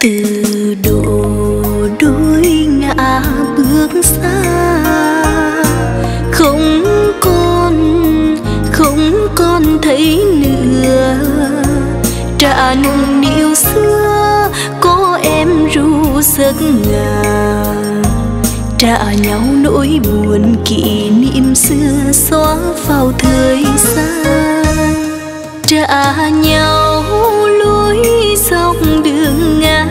từ độ đôi ngã bước xa, không còn thấy nữa trả nung niu xưa, có em ru giấc ngà trả nhau nỗi buồn kỷ niệm xưa xóa vào thời gian, trả nhau lối dọc đường ngã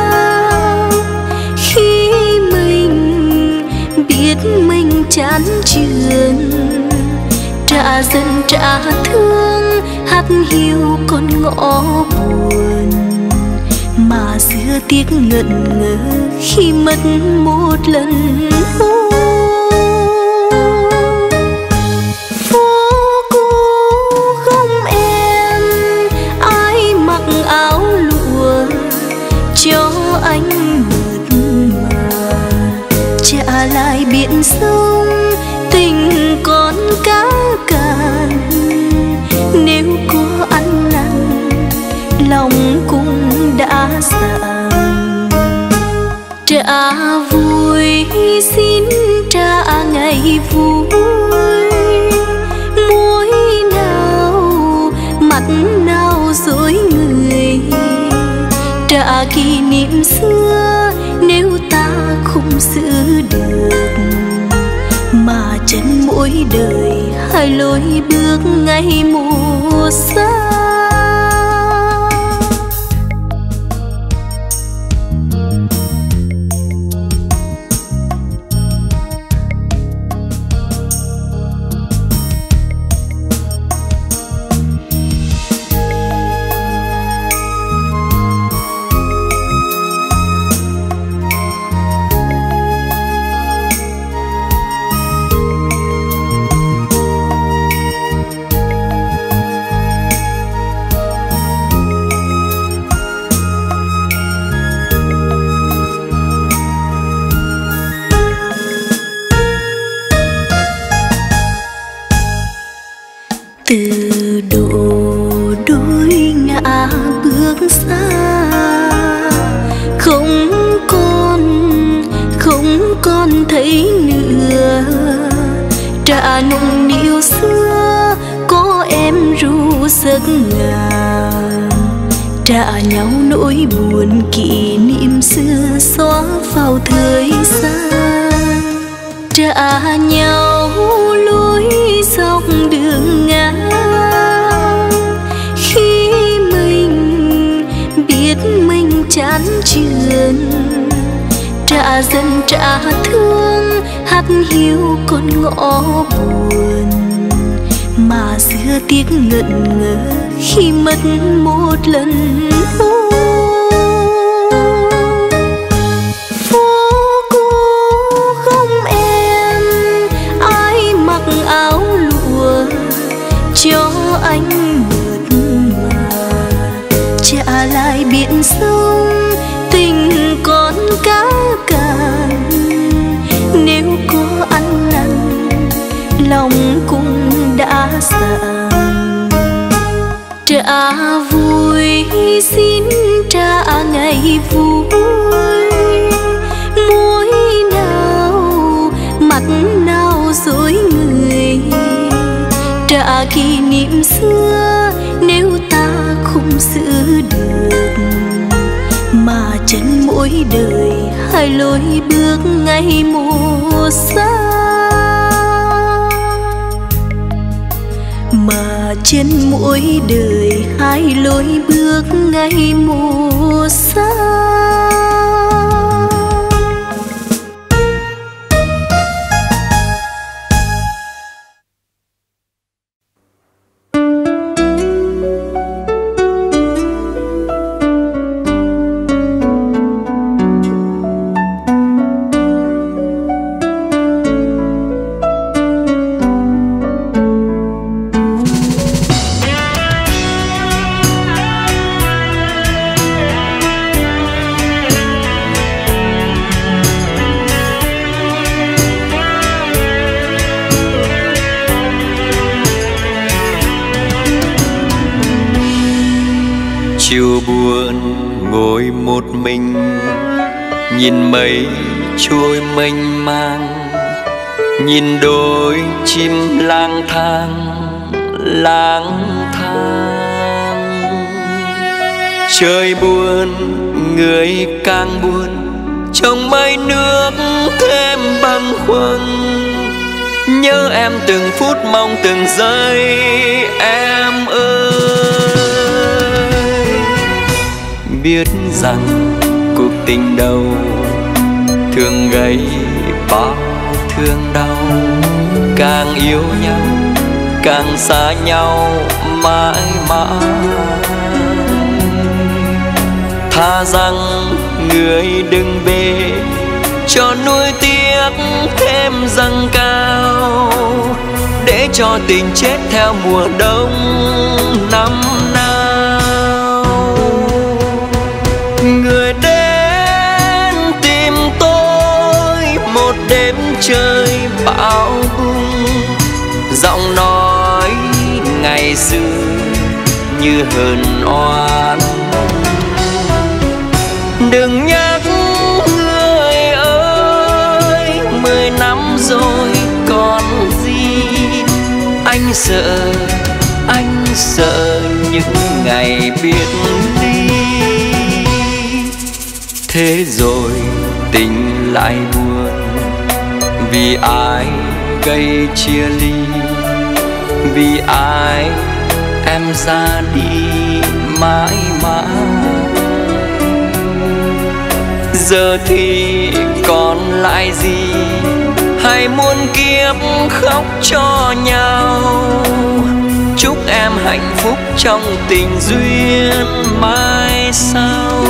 khi mình biết mình chán chường, trả dần trả thương hát hiu con ngõ buồn mà xưa tiếc ngẩn ngơ khi mất một lần phố cũ không em, ai mặc áo lụa cho anh mượt mà, trả lại biển sông tình con cá cạn, nếu có ăn năn lòng cũng đã dặn, trả vui xin trả ngày vui, môi nào mặt nào dối người, trả kỷ niệm xưa nếu ta không giữ được, mà chân mỗi đời hai lối bước ngày mùa xa. Từ độ đôi ngã bước xa, không còn thấy nữa trả nung niu xưa, có em ru giấc ngà trả nhau nỗi buồn kỷ niệm xưa xóa vào thời gian, trả nhau lối dọc đường ngã khi mình biết mình chán chường, trả dần trả thương hát hiu con ngõ buồn mà xưa tiếc ngẩn ngơ khi mất một lần cho anh mượt mà, trả lại biển sông tình con cá cạn, nếu có ăn năn lòng cũng đã dặn, trả vui xin trả ngày vui, môi nào mặt nào dối người, trả kỷ niệm xưa nếu ta không giữ được, mà chân mỗi đời hai lối bước ngày mùa xa, mà chân mỗi đời hai lối bước ngày mùa xa. chiều buồn ngồi một mình, nhìn mây trôi mênh mang, nhìn đôi chim lang thang lang thang. Trời buồn người càng buồn, trong mây nước thêm bâng khuâng. Nhớ em từng phút mong từng giây em ơi. Biết rằng cuộc tình đầu thường gây bao thương đau, càng yêu nhau càng xa nhau mãi mãi. Thà rằng người đừng về cho nuối tiếc thêm dâng cao, để cho tình chết theo mùa đông năm nào. Người đến tìm tôi một đêm trời bão bùng, giọng nói ngày xưa như hờn oan. Đừng nhắc người ơi, 10 năm rồi còn gì. Anh sợ những ngày biệt ly. Thế rồi tình lại buồn, vì ai gây chia ly, vì ai em ra đi mãi mãi. Giờ thì còn lại gì, hay muôn kiếp khóc cho nhau. Chúc em hạnh phúc trong tình duyên mai sau.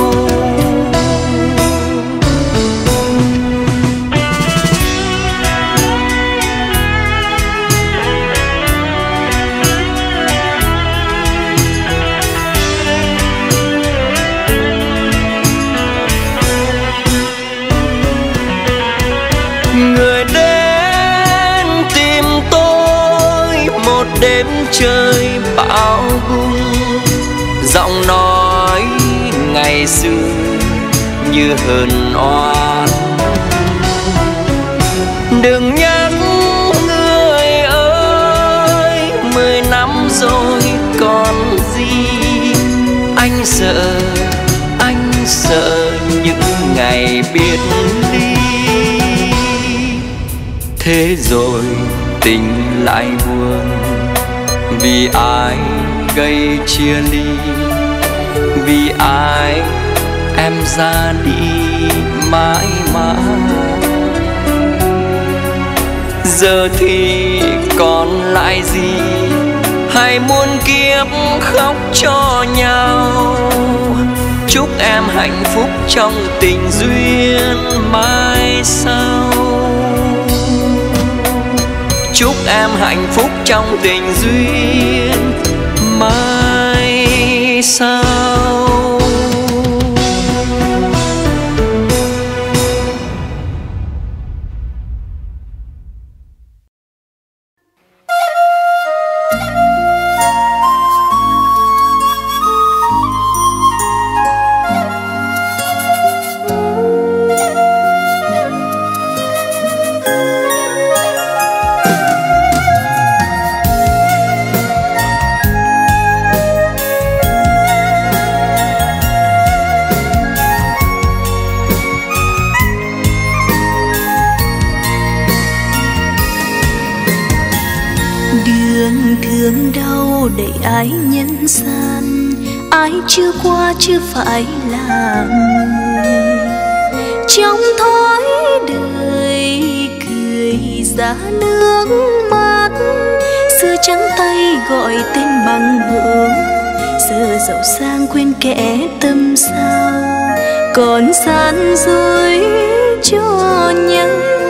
Người đến tìm tôi một đêm trời bão bùng, giọng nói ngày xưa như hờn oan. Đừng nhắc người ơi, 10 năm rồi còn gì. Anh sợ những ngày biệt ly. Thế rồi tình lại buồn, vì ai gây chia ly, vì ai em ra đi mãi mãi. Giờ thì còn lại gì, hay muôn kiếp khóc cho nhau. Chúc em hạnh phúc trong tình duyên mai sau. Chúc em hạnh phúc trong tình duyên mai sau. Thương đau để ai nhân gian, ai chưa qua chưa phải là người. Trong thói đời cười ra nước mắt, xưa trắng tay gọi tên bằng hữu, giờ giàu sang quên kẻ tâm sao, còn gian dối cho nhau.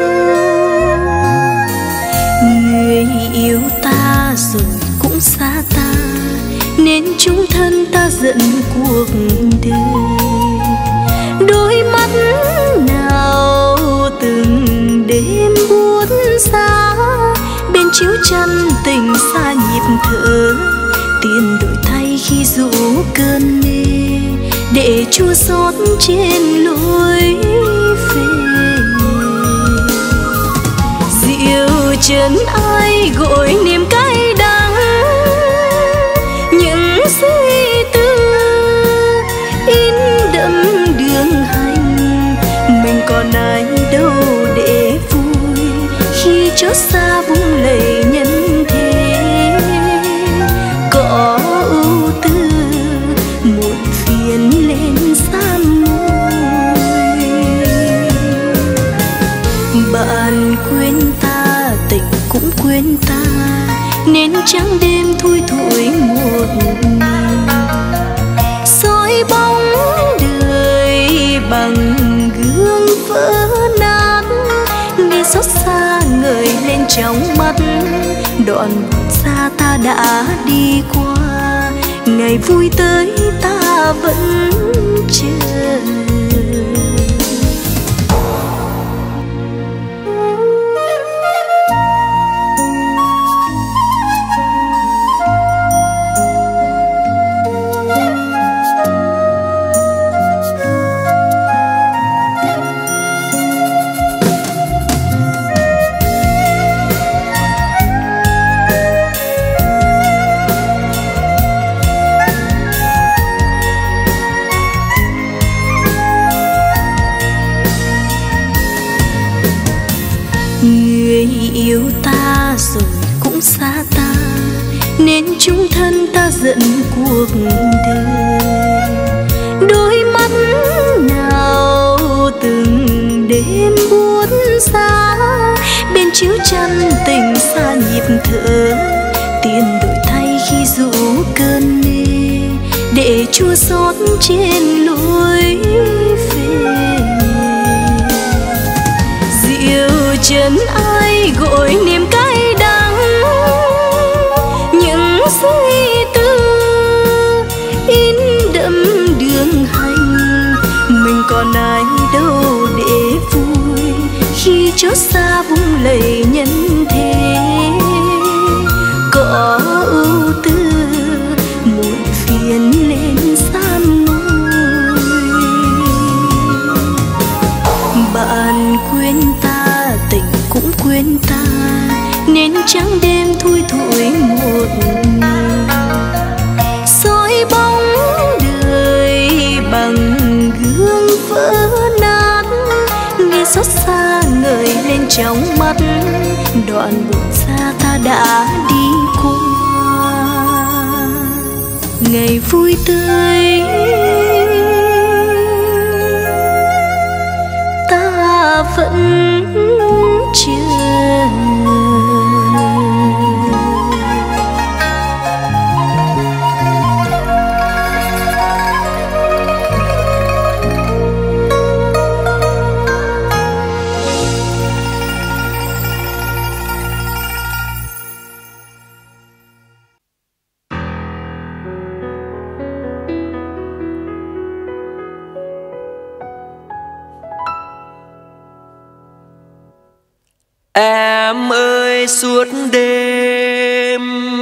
Người yêu ta rồi cũng xa ta, nên chung thân ta giận cuộc đời. Đôi mắt nào từng đêm buốt giá, bên chiếu chăn tình xa nhịp thở, tiền đổi thay khi rủ cơn mê. để chua xót trên lối về. Dịu chân ai gội niềm cay đắng, những suy tư in đậm đường hành. Mình còn ai đâu để vui khi chót xa vung lầy nhân thế. Có ưu tư một phiền lên san môi. Bạn quên ta, tình cũng quên ta, nên trắng đêm thui thủi một mình. Soi bóng đời bằng gương vỡ nát, nghe xót xa ngời lên trong mắt. Đoạn buồn xa ta đã đi qua, ngày vui tới ta vẫn chờ. Yêu ta rồi cũng xa ta, nên chung thân ta giận cuộc đời. Đôi mắt nào từng đêm buốt xa, bên chiếu chăn tình xa nhịp thở. Tiền đổi thay khi rủ cơn mê, để chua xót trên lối về. Dịu chân ai gội niềm cay đắng, những suy tư in đậm đường hành. Mình còn ai đâu để vui khi chót xa vung lầy nhân thế. Có ưu tư một phiền lên san môi. Bạn quên ta, tình cũng quên ta, nên trắng đêm thui thủi một mình. Soi bóng đời bằng gương vỡ nát, nghe xót xa ngời lên trong mắt. Đoạn buồn xa ta đã đi qua, ngày vui tới ta vẫn chờ. Em ơi suốt đêm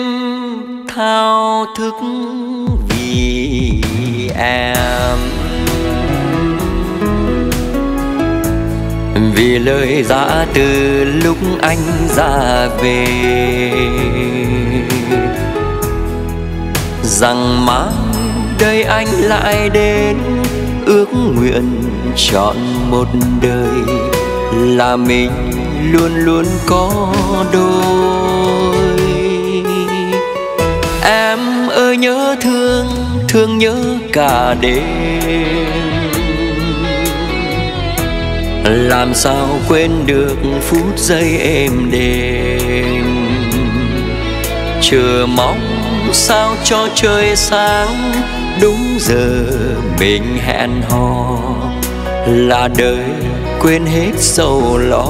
thao thức vì em, vì lời giã từ lúc anh ra về, rằng mai đây anh lại đến, ước nguyện trọn một đời là mình luôn luôn có đôi. Em ơi nhớ thương, thương nhớ cả đêm, làm sao quên được phút giây êm đềm. Chờ mong sao cho trời sáng, đúng giờ mình hẹn hò, là đời quên hết sầu lo.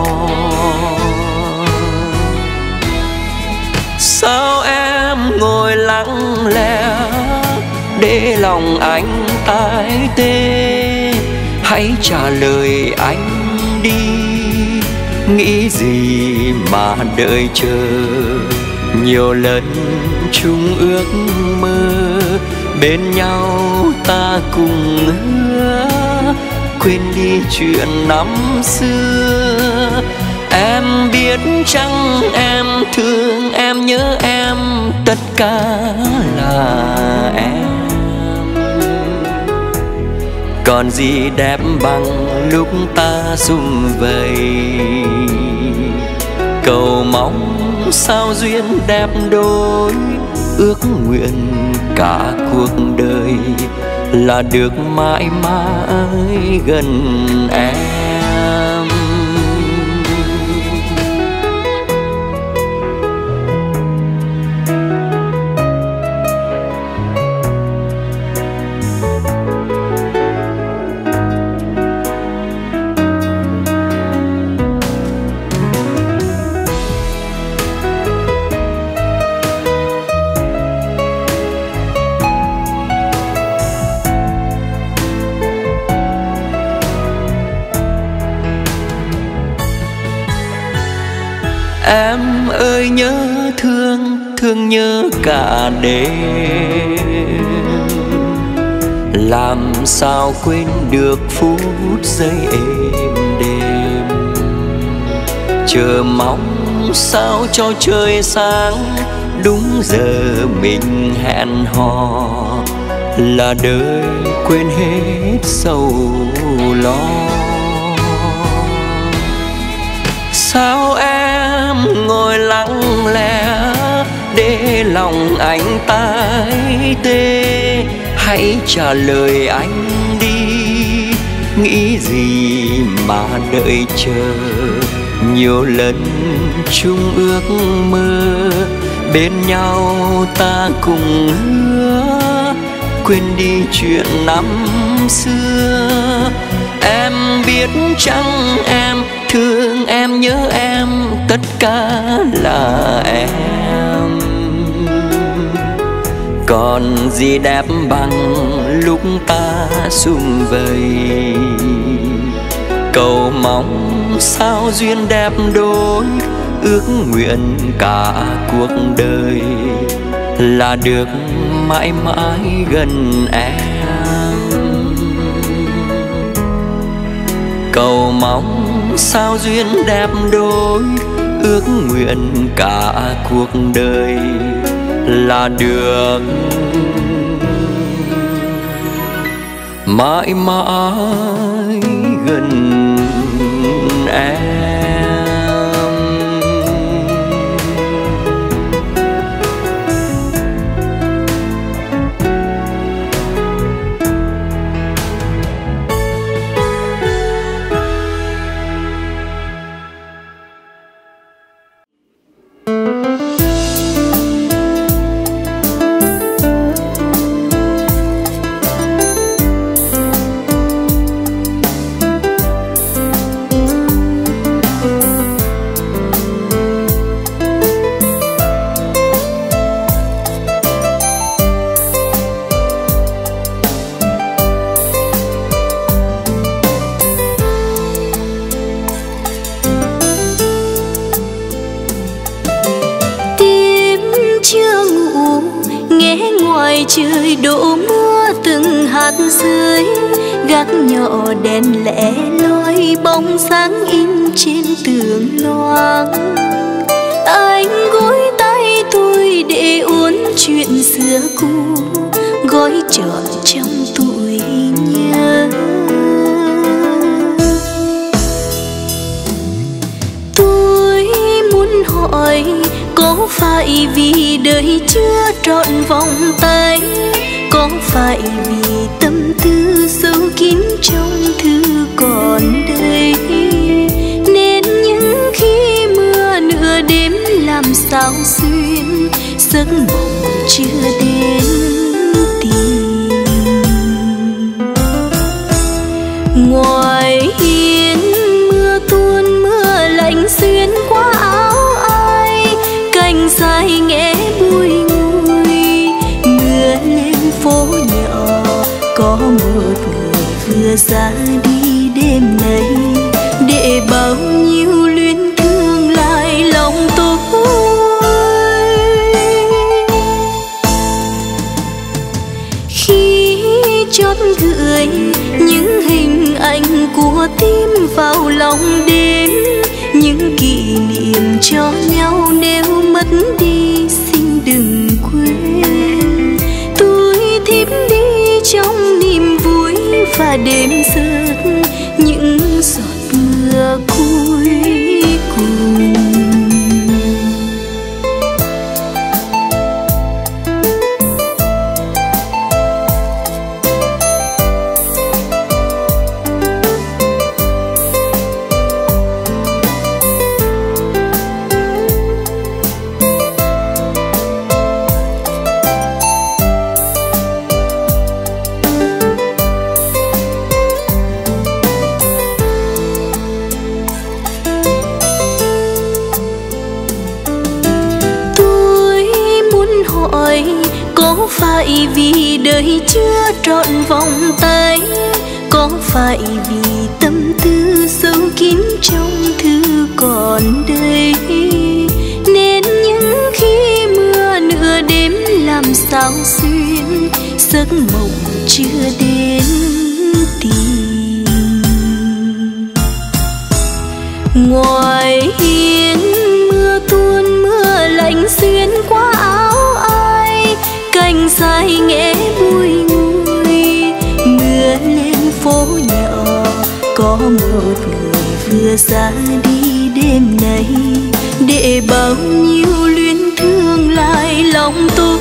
Sao em ngồi lặng lẽ để lòng anh tái tê? Hãy trả lời anh đi, nghĩ gì mà đợi chờ. Nhiều lần chung ước mơ, bên nhau ta cùng hứa quên đi chuyện năm xưa. Em biết chăng em thương em nhớ em, tất cả là em. Còn gì đẹp bằng lúc ta sum vầy, cầu mong sao duyên đẹp đôi, ước nguyện cả cuộc đời là được mãi mãi gần em. Em ơi nhớ thương, thương nhớ cả đêm. Làm sao quên được phút giây êm đêm. Chờ mong sao cho trời sáng, đúng giờ mình hẹn hò, là đời quên hết sầu lo. Sao em ngồi lặng lẽ để lòng anh tái tê? Hãy trả lời anh đi, nghĩ gì mà đợi chờ. Nhiều lần chung ước mơ, bên nhau ta cùng hứa quên đi chuyện năm xưa. Em biết chăng em thương em nhớ em, tất cả là em. Còn gì đẹp bằng lúc ta sum vầy, cầu mong sao duyên đẹp đôi, ước nguyện cả cuộc đời là được mãi mãi gần em. Cầu mong sao duyên đẹp đôi, ước nguyện cả cuộc đời là được mãi mãi gần em. Trời đổ mưa từng hạt rơi, gác nhỏ đèn lẻ loi bóng sáng in trên tường loang. Anh gối tay tôi để uốn chuyện xưa cũ, gói trọn trong tuổi nhớ. Tôi muốn hỏi có phải vì đời chưa trọn vòng tay, có phải vì tâm tư sâu kín trong thư còn đây, nên những khi mưa nửa đêm làm sao xuyên giấc mộng chưa đến tìm. Ngoài hiên mưa tuôn mưa lạnh xuyên qua áo ai, cành dài nghe bùi ngùi. Mưa lên phố nhỏ có một người vừa ra đi đêm nay, để bao nhiêu luyến thương lại lòng tôi. người, những hình ảnh của tim vào lòng đêm, những kỷ niệm cho nhau nếu mất đi xin đừng quên. Tôi thiếp đi trong niềm vui và đêm rớt những giọt mưa cuối cùng. Có phải vì đời chưa trọn vòng tay, có phải vì tâm tư giấu kín trong thư còn đây, nên những khi mưa nửa đêm làm sao xuyên giấc mộng chưa đến tìm. Ngoài hiên mưa tuôn mưa lạnh xuyên qua áo ai, cành dài nghe bùi ngùi. Mưa lên phố nhỏ có một người vừa ra đi đêm nay, để bao nhiêu luyến thương lại lòng tôi.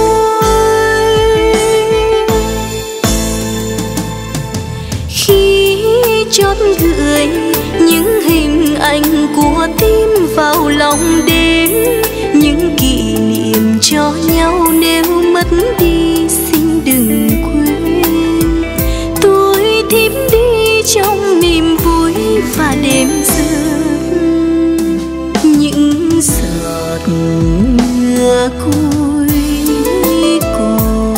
Khi chót gửi những hình ảnh của tim vào lòng đêm, những kỷ niệm cho nhau nếu mất đi xin đừng quên. Tôi thiếp đi trong niềm vui và đêm rớt những giọt mưa cuối cùng.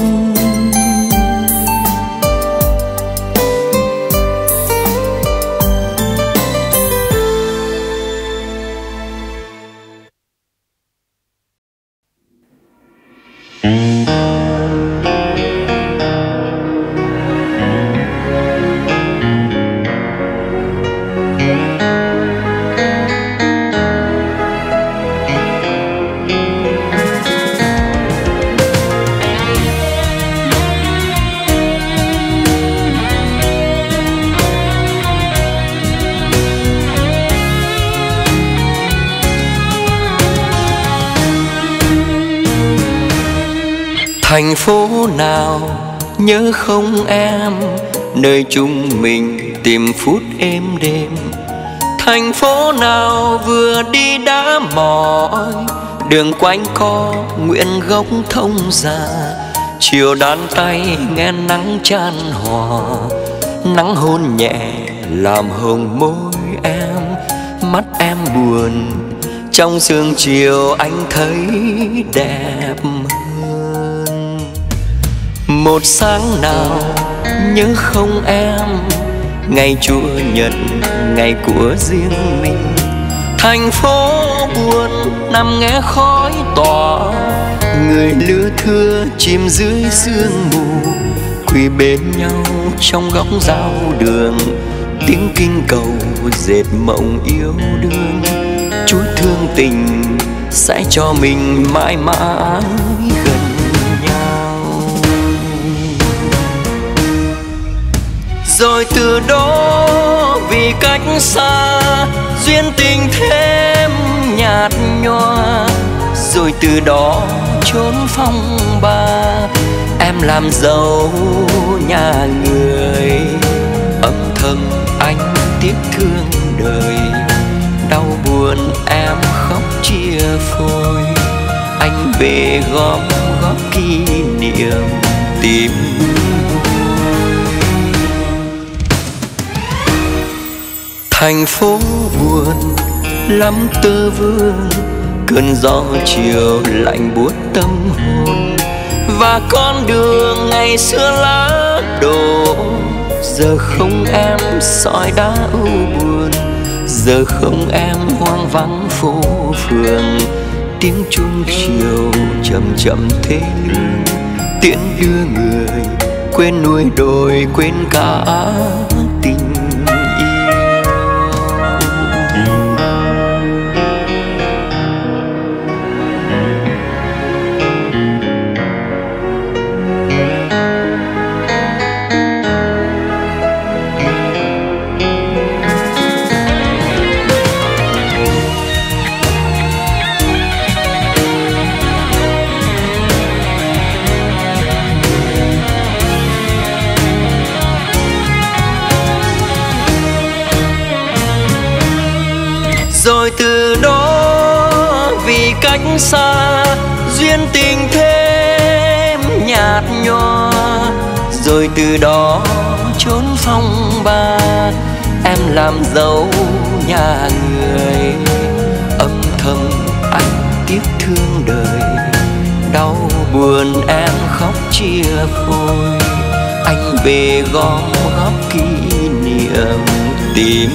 Thành phố nào nhớ không em, nơi chúng mình tìm phút êm đêm. Thành phố nào vừa đi đã mỏi, đường quanh co nguyện gốc thông già. Chiều đan tay nghe nắng chan hòa, nắng hôn nhẹ làm hồng môi em. Mắt em buồn trong sương chiều anh thấy đẹp hơn. Một sáng nào nhớ không em, ngày Chủ nhật ngày của riêng mình. Thành phố buồn nằm nghe khói tỏa, người lứa thưa chìm dưới sương mù. Quỳ bên nhau trong góc giao đường, tiếng kinh cầu dệt mộng yêu đương. Chúa thương tình sẽ cho mình mãi mãi gần nhau. Rồi từ đó vì cách xa, duyên tình thêm nhạt nhòa. Rồi từ đó trốn phong ba, em làm dâu nhà người. Âm thầm anh tiếc thương đời, đau buồn em khóc chia phôi. Anh về gom góp kỷ niệm tìm thành phố buồn lắm tơ vương, cơn gió chiều lạnh buốt tâm hồn. Và con đường ngày xưa lá đổ, giờ không em sỏi đá u buồn. Giờ không em hoang vắng phố phường, tiếng chuông chiều chậm chậm thế lương tiễn đưa người quên núi đồi, quên cả tình yêu. Rồi từ đó vì cách xa, duyên tình thêm nhạt nhòa. Rồi từ đó trốn phong ba, em làm dấu nhà người. Âm thầm anh tiếc thương đời, đau buồn em khóc chia phôi. Anh về gom góp kỷ niệm tìm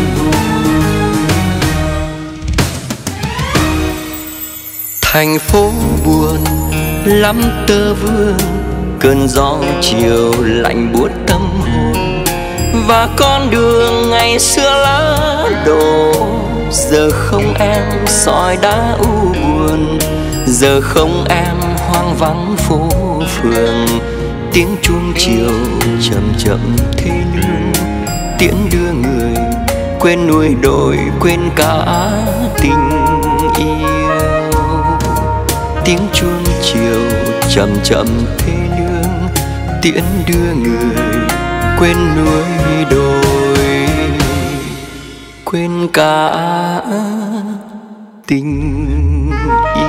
thành phố buồn lắm tơ vương, cơn gió chiều lạnh buốt tâm hồn. Và con đường ngày xưa lá đổ, giờ không em sỏi đá u buồn. Giờ không em hoang vắng phố phường, tiếng chuông chiều chậm chậm thê lương. Tiễn đưa người quên núi đồi, quên cả tình yêu. Tiếng chuông chiều chậm chậm thê lương, tiễn đưa người quên núi đồi, quên cả tình yêu.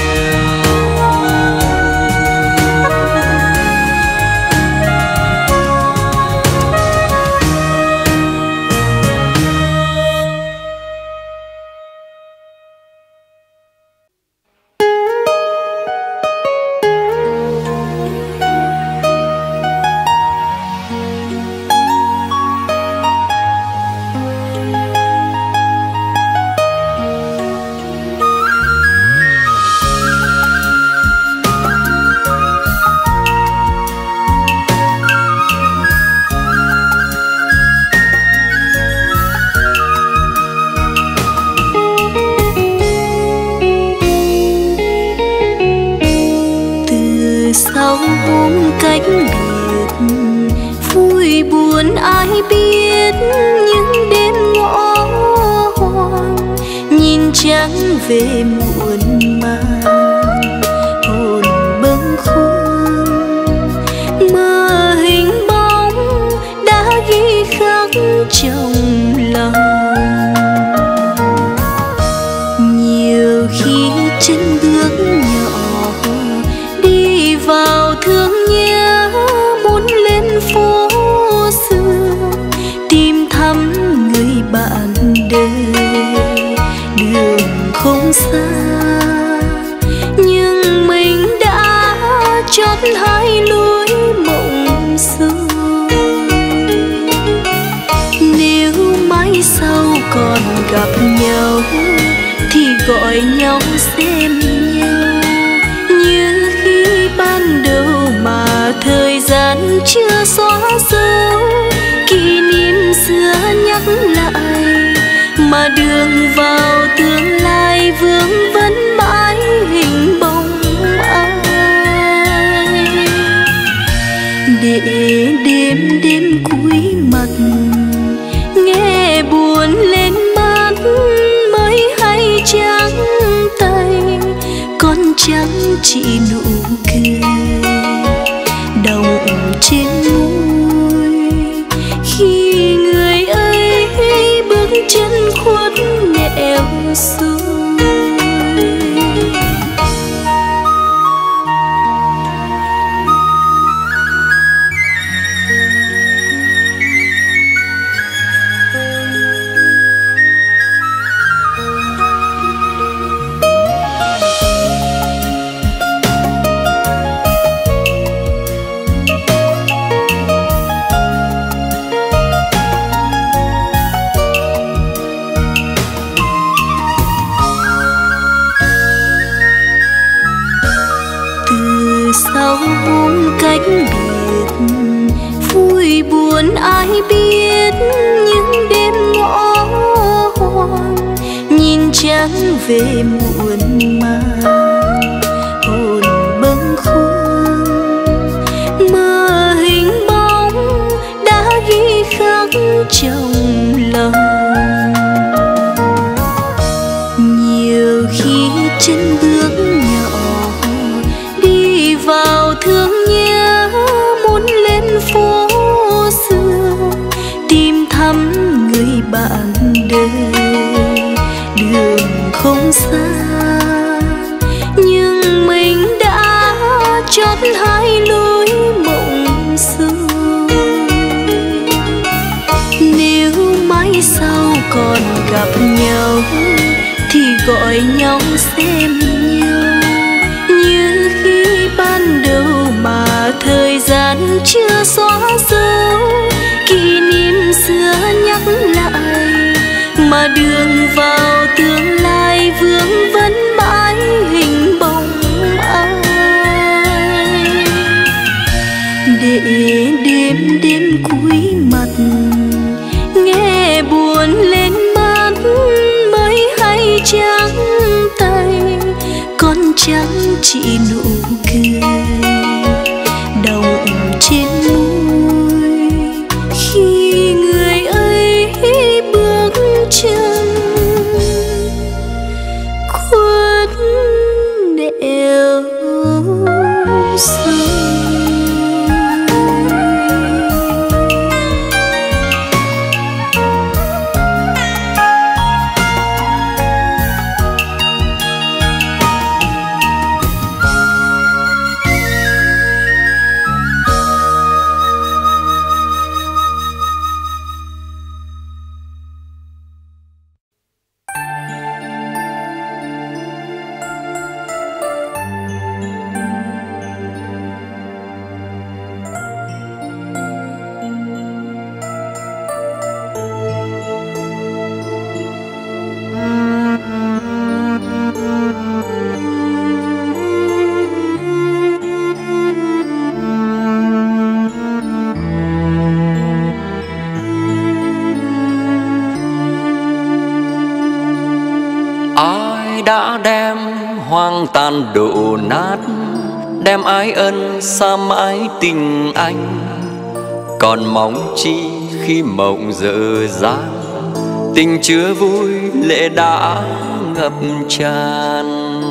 cách biệt vui buồn ai biết, những đêm ngõ hoang nhìn trắng về muộn màng, hồn bâng khuâng mơ hình bóng đã ghi khắc trong lòng. Nhiều khi chân bước nhỏ đi vào thương nhớ, muốn lên phố xưa tìm thăm người bạn đời. Đường không xa nhưng mình đã chót hai lối mộng xưa. Nếu mãi sau còn gặp nhau thì gọi nhau xem nhau như khi ban đầu mà thời gian chưa xóa dấu. Kỷ niệm xưa nhắc lại mà đường vào tương lai vương vấn mãi hình bóng ai. Để đêm đêm cúi mặt nghe buồn lên mắt mới hay trắng tay, con trắng chỉ nụ cười đọng trên môi khi người ấy bước chân khuất nẻo xuôi. ai biết những đêm ngõ hoang nhìn trăng về muộn màng, hồn bâng khuâng mơ hình bóng đã ghi khắc trong lòng. Nhiều khi chân bước nhỏ đi vào thương nhớ, muốn lên phố xưa tìm thăm người bạn đời. Đường không xa nhưng mình đã chót hai lối mộng xưa. Nếu mai sau còn gặp nhau thì gọi nhau xem nhau như khi ban đầu mà thời gian chưa xóa dấu. Kỷ niệm xưa nhắc lại mà đường vào tương lai vương vấn mãi hình bóng ai. Để đêm đêm cúi mặt nghe buồn lên mắt mới hay trắng tay, con trắng chỉ nụ cười đọng trên môi khi người ấy bước chân khuất nẻo sông. Đã đem hoang tàn đổ nát, đem ái ân xa mãi tình anh. Còn mong chi khi mộng dở dang, tình chưa vui lệ đã ngập tràn.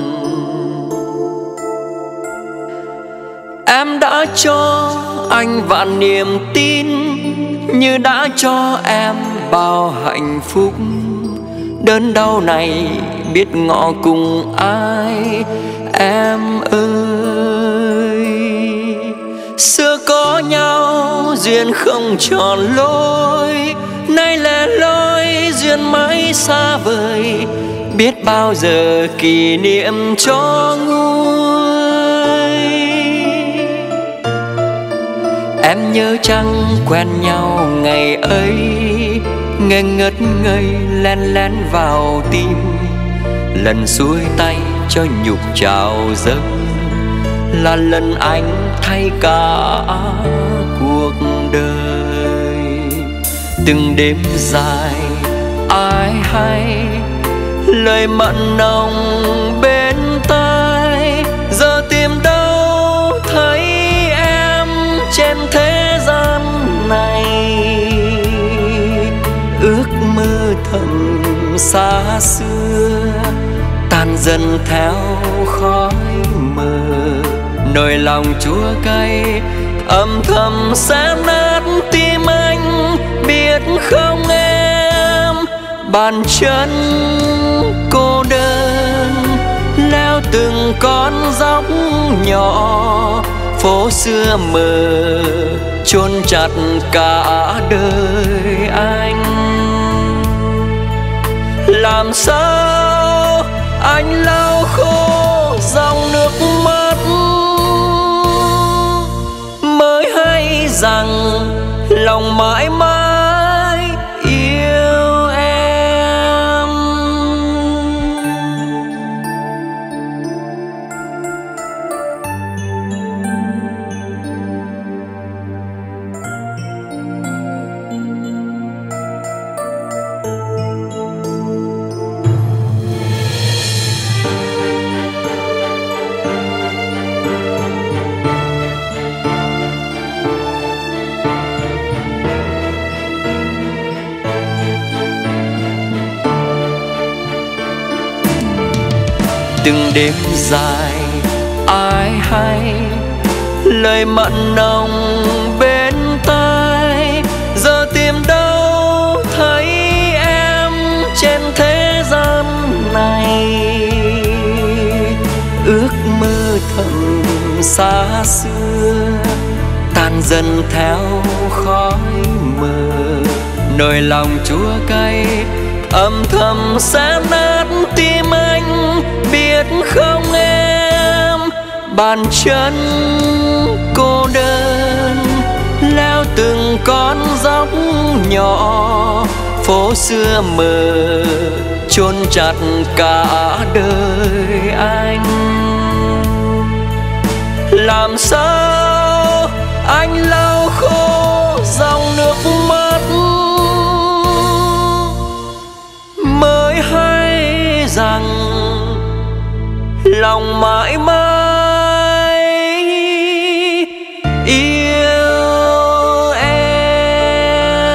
Em đã cho anh vạn niềm tin, như đã cho em bao hạnh phúc. Đớn đau này biết ngọ cùng ai em ơi. Xưa có nhau duyên không tròn lối, nay lẻ loi duyên mãi xa vời. Biết bao giờ kỷ niệm cho nguôi. Em nhớ chăng quen nhau ngày ấy, ngây ngất ngây len lén vào tim. Lần xuôi tay cho nhục chào dâng là lần anh thay cả cuộc đời. Từng đêm dài ai hay lời mặn nồng bên tai, giờ tìm đâu thấy em trên thế gian này. Ước mơ thầm xa xưa tan dần theo khói mờ. Nỗi lòng chua cay âm thầm xé nát tim anh, biết không em? Bàn chân cô đơn leo từng con dốc nhỏ, phố xưa mờ chôn chặt cả đời anh. Làm sao anh lau khô dòng nước mắt, mới hay rằng lòng mãi mãi yêu em. từng đêm dài ai hay lời mặn nồng bên tai, giờ tìm đâu thấy em trên thế gian này. Ước mơ thầm xa xưa tan dần theo khói mờ, nỗi lòng chua cay âm thầm sẽ nát tim anh, biết không em? Bàn chân cô đơn leo từng con dốc nhỏ, phố xưa mờ chôn chặt cả đời anh. Làm sao anh lau khô dòng nước mắt, mới hay rằng lòng mãi mãi yêu em.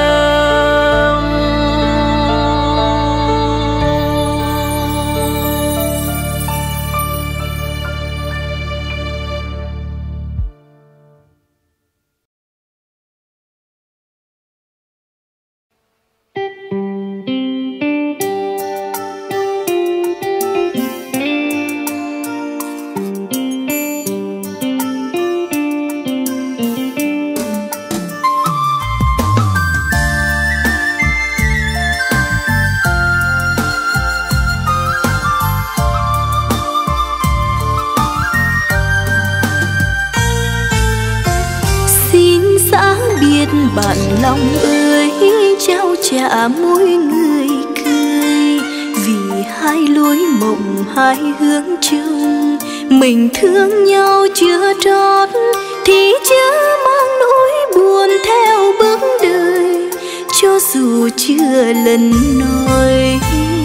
Bạn lòng ơi, trao trả mỗi người cười, vì hai lối mộng hai hướng chung. Mình thương nhau chưa trót thì chớ mang nỗi buồn theo bước đời, cho dù chưa lần nói.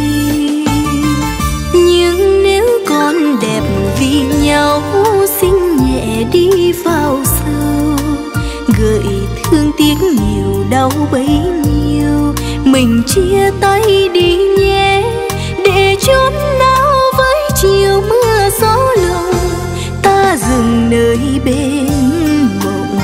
Nhưng nếu con đẹp vì nhau, xin nhẹ đi vào sâu, gợi thương tiếc nhiều đau bấy nhiêu. Mình chia tay đi nhé, để chốn nào với chiều mưa gió lòng, ta dừng nơi bên mộng.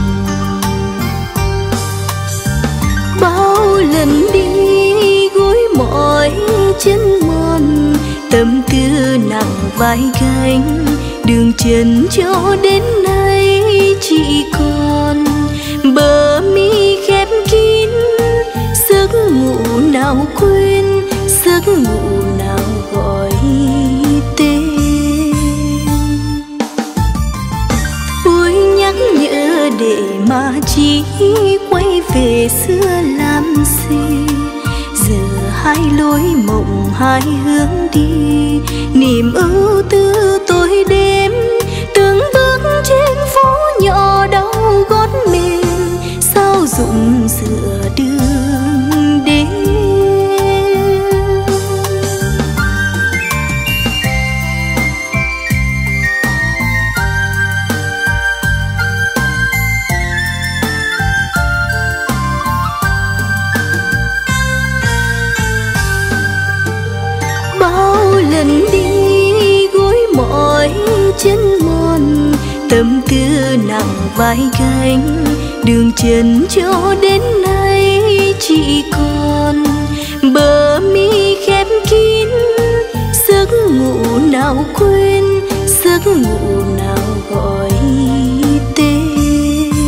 Bao lần đi gối mỏi chân mòn, tâm tư nặng vai gánh, đường chân cho đến nay chỉ còn bờ mi khép kín. Giấc ngủ nào quên, giấc ngủ nào gọi tên. Tôi nhắc nhớ để mà chỉ quay về xưa làm gì. Giờ hai lối mộng hai hướng đi, niềm ưu tư tôi đêm từng bước trên phố nhỏ đau gót mềm, sao dụng dựa đường đến. Bao lần đi gối mỏi chân mòn, tâm tư nặng vai gánh, đường chân cho đến nay chỉ còn bờ mi khép kín. Giấc ngủ nào quên, giấc ngủ nào gọi tên.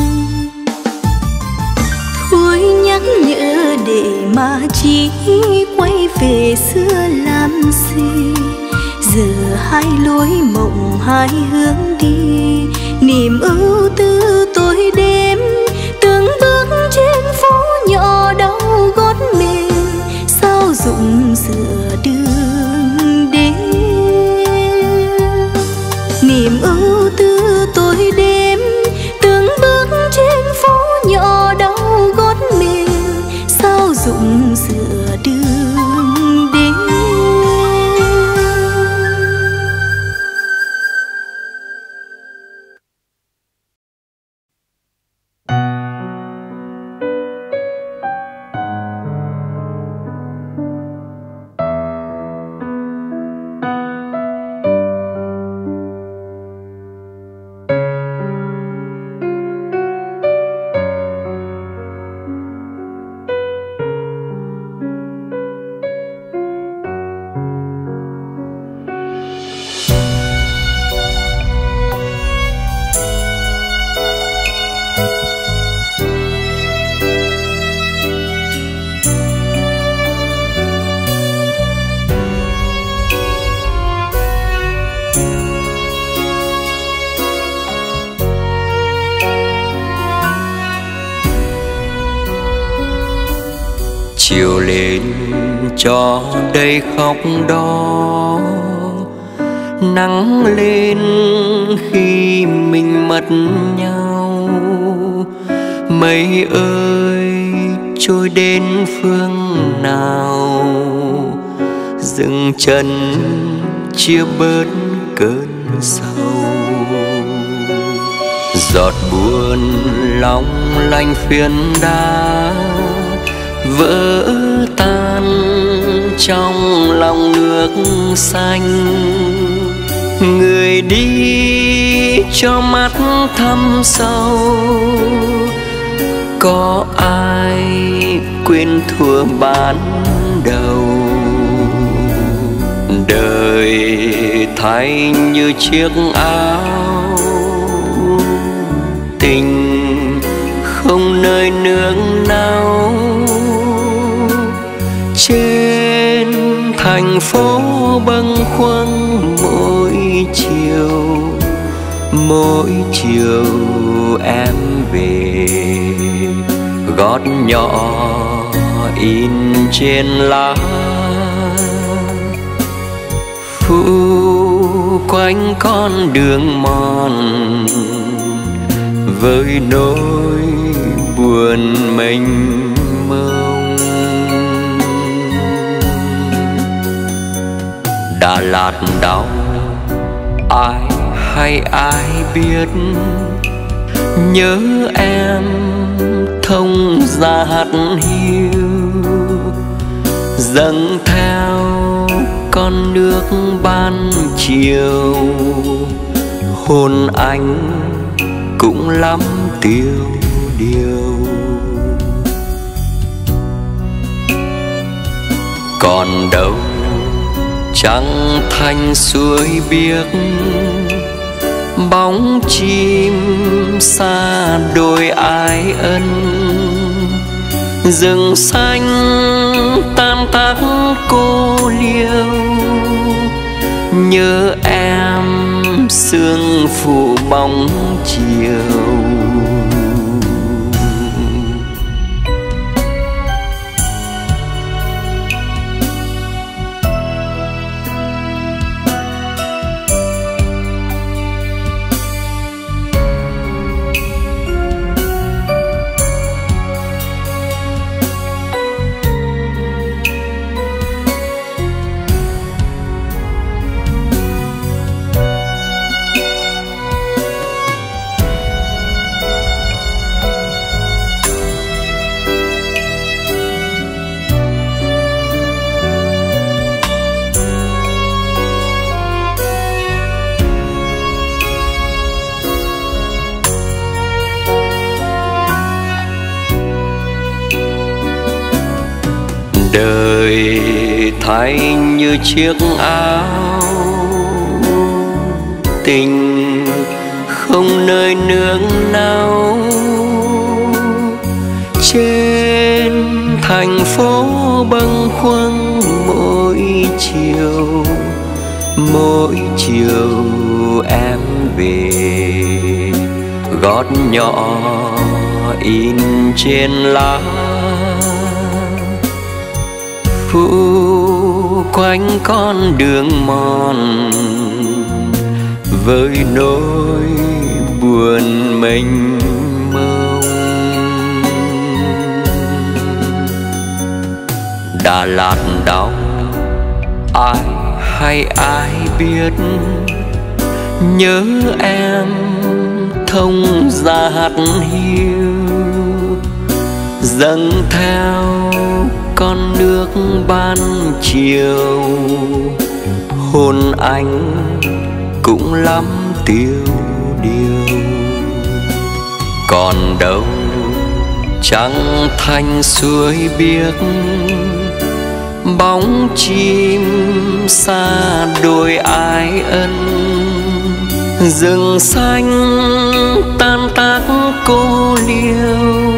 Thôi nhắc nhớ để mà chỉ quay về xưa làm gì. Giờ hai lối mộng hai hướng đi, niềm ưu tư tôi đêm từng bước trên phố nhỏ đau gót mềm, sao dụng dựa đường đến. Niềm ưu tư tôi đêm từng bước trên phố nhỏ đau gót mềm, sao dụng dựa đường đến. chiều lên cho đây khóc đó, nắng lên khi mình mất nhau. Mây ơi trôi đến phương nào, dừng chân chia bớt cơn sầu. Giọt buồn long lanh phiến đá vỡ tan trong lòng nước xanh. Người đi cho mắt thăm sâu, có ai quên thuở ban đầu. Đời thay như chiếc áo, tình không nơi nương náu. Trên thành phố bâng khuâng mỗi chiều em về. Gót nhỏ in trên lá, phủ quanh con đường mòn với nỗi buồn mênh mông. Đà Lạt đau ai hay ai biết, nhớ em thông ra hạt hiu, dâng theo con nước ban chiều. Hôn anh cũng lắm tiêu điều, còn đâu trăng thanh suối biếc, bóng chim xa đôi ái ân. Rừng xanh tan tác cô liêu, nhớ em sương phủ bóng chiều. Đời thay như chiếc áo, tình không nơi nương náu. Trên thành phố bâng khuâng mỗi chiều em về. Gót nhỏ in trên lá, phủ quanh con đường mòn với nỗi buồn mênh mông. Đà Lạt đau ai hay ai biết, nhớ em thông ra hạt hiu, dâng theo con nước ban chiều. Hôn anh cũng lắm tiêu điều, còn đâu trăng thanh suối biếc, bóng chim xa đôi ái ân. Rừng xanh tan tác cô liêu,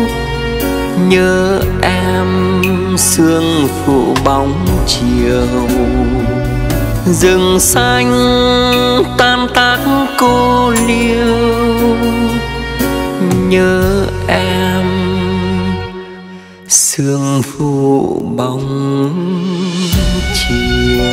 nhớ em sương phủ bóng chiều. Rừng xanh tan tác cô liêu, nhớ em sương phủ bóng chiều.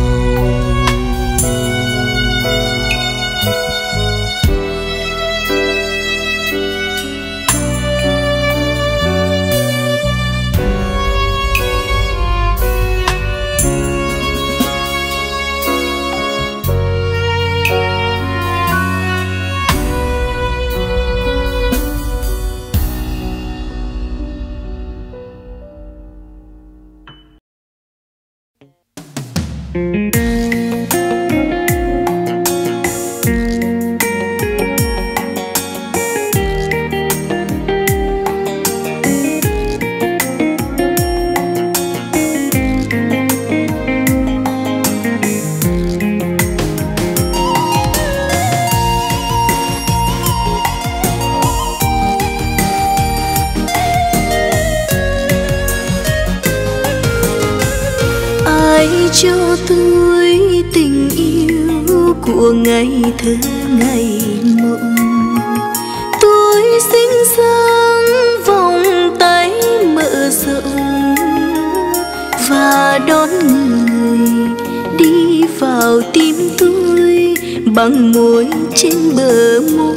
Cho tôi tình yêu của ngày thơ ngày mộng. Tôi xinh xắn vòng tay mở rộng và đón người đi vào tim tôi bằng môi trên bờ môi.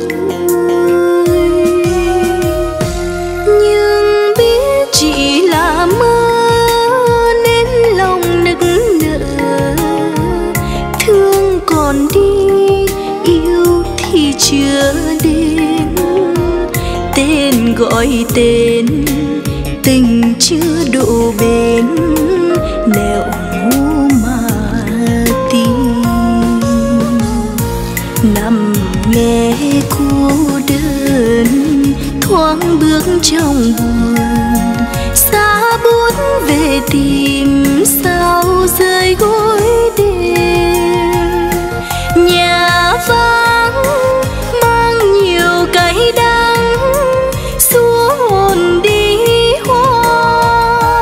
Nhưng biết chỉ là mơ còn đi yêu thì chưa đến, tên gọi tên tình chưa độ bền, nẻo mà tim nằm nghe cô đơn thoáng bước trong buồn, xa buốt về tìm sao rơi gối đêm. Nhà vắng mang nhiều cay đắng xua hồn đi hoa.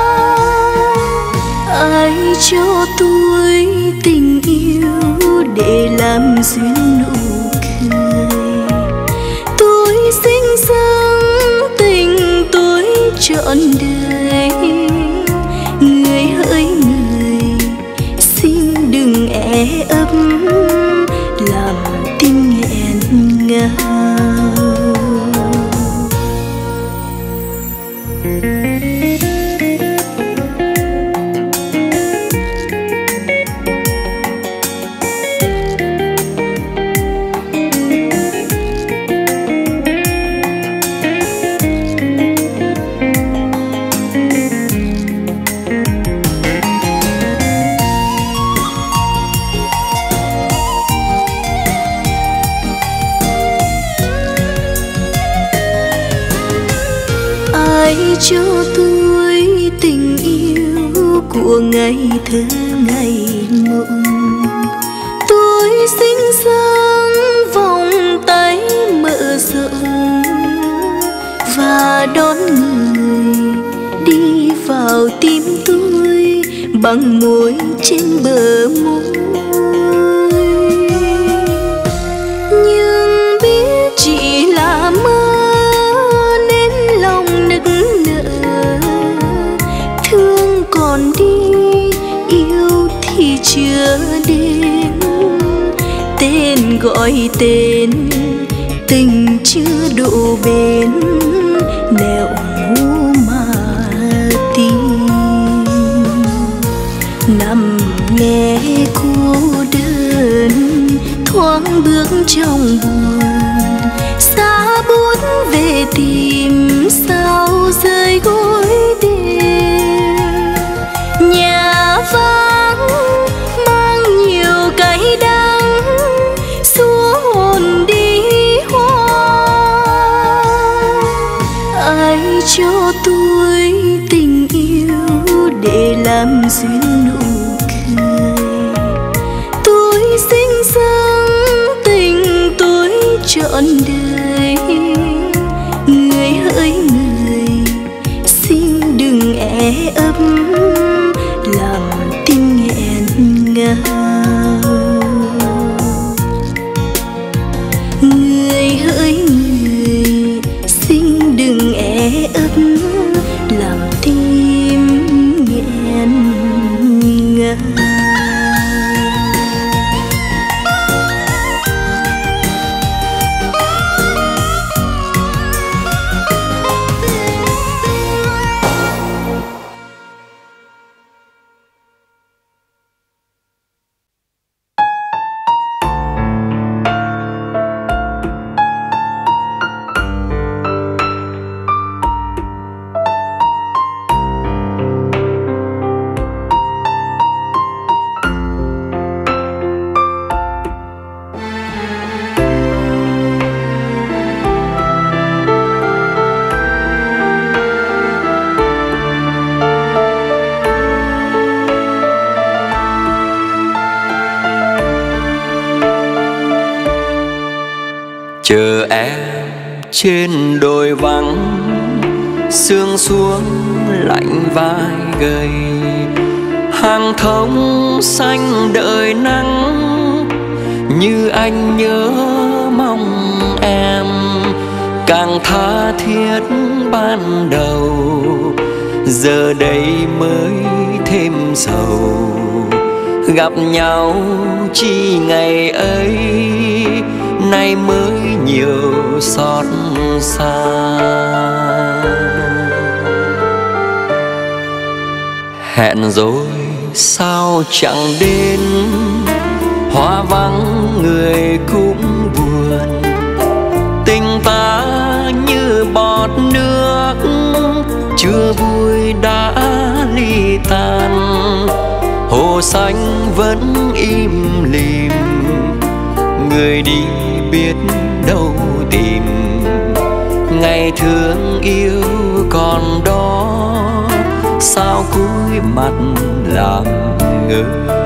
Ai cho tôi tình yêu để làm duyên nụ cười? Tôi xinh xắn tình tôi trọn đời. Người hỡi người xin đừng e ấp làm tim nghẹn ngào. Cho tôi tình yêu của ngày thơ ngày mộng. Tôi xinh xắn vòng tay mở rộng và đón người đi vào tim tôi bằng môi trên bờ môi. Nhưng biết chỉ là mơ còn đi yêu thì chưa đến, tên gọi tên tình chưa độ bền, nẻo mà tim nằm nghe cô đơn thoáng bước trong buồn, xa buốt về tìm sao rơi gối đêm. Nhà vắng mang nhiều cay đắng xua hồn đi hoa. Ai cho tôi tình yêu để làm duyên nụ cười? Tôi xinh xắn tình tôi trọn đời. Người hỡi người xin đừng e ấp làm tim nghẹn ngào. Người hỡi người xin đừng e ấp làm tim trên đồi vắng, sương xuống lạnh vai gầy. Hàng thông xanh đợi nắng, như anh nhớ mong em càng tha thiết ban đầu. Giờ đây mới thêm sầu, gặp nhau chỉ ngày ấy, nay mới nhiều xót xa. Hẹn rồi sao chẳng đến, hoa vắng người cũng buồn. Tình ta như bọt nước, chưa vui đã ly tan. Hồ xanh vẫn im lìm, người đi biết đâu tìm. Ngày thương yêu còn đó, sao cúi mặt làm ngơ.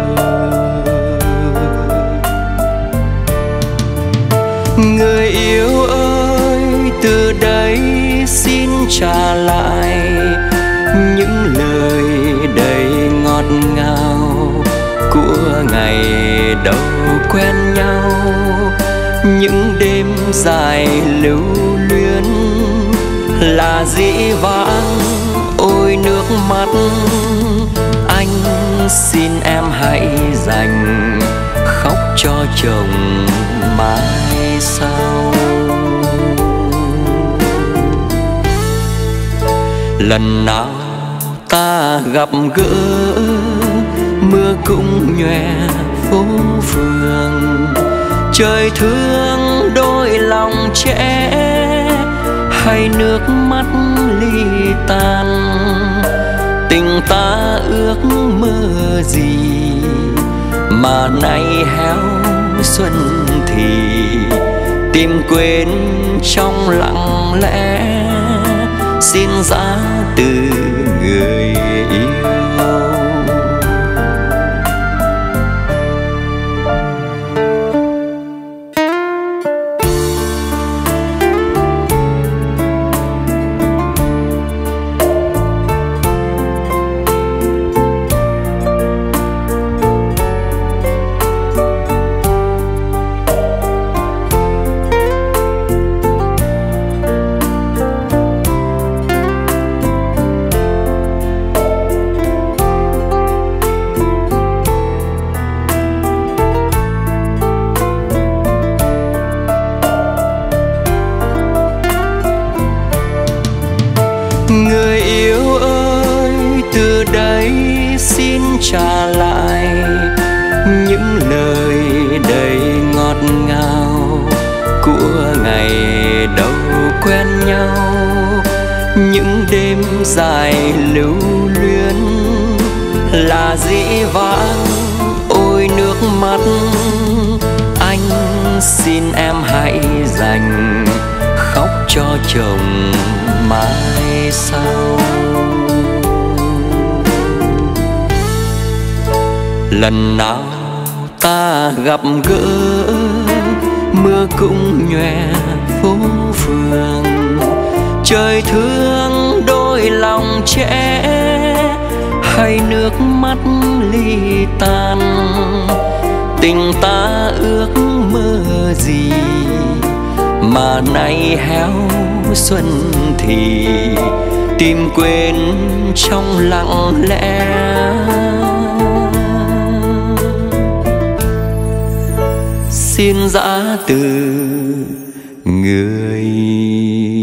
Người yêu ơi, từ đây xin trả lại những lời đầy ngọt ngào của ngày đầu quen nhau. Những đêm dài lưu luyến là dĩ vãng, ôi nước mắt anh xin em hãy dành khóc cho chồng mai sau. Lần nào ta gặp gỡ, mưa cũng nhòe phố phường. Trời thương đôi lòng trẻ, hay nước mắt ly tan. Tình ta ước mơ gì mà nay héo xuân thì. Tìm quên trong lặng lẽ, xin giá từ người yêu. Người yêu ơi, từ đây xin trả lại những lời đầy ngọt ngào của ngày đầu quen nhau. Những đêm dài lưu luyến là dĩ vãng, ôi nước mắt anh xin em hãy dành khóc cho chồng mai sau. Lần nào ta gặp gỡ, mưa cũng nhòe phố phường. Trời thương đôi lòng trẻ, hay nước mắt ly tan. Tình ta ước mơ gì mà nay héo xuân thì. Tìm quên trong lặng lẽ, xin giã từ người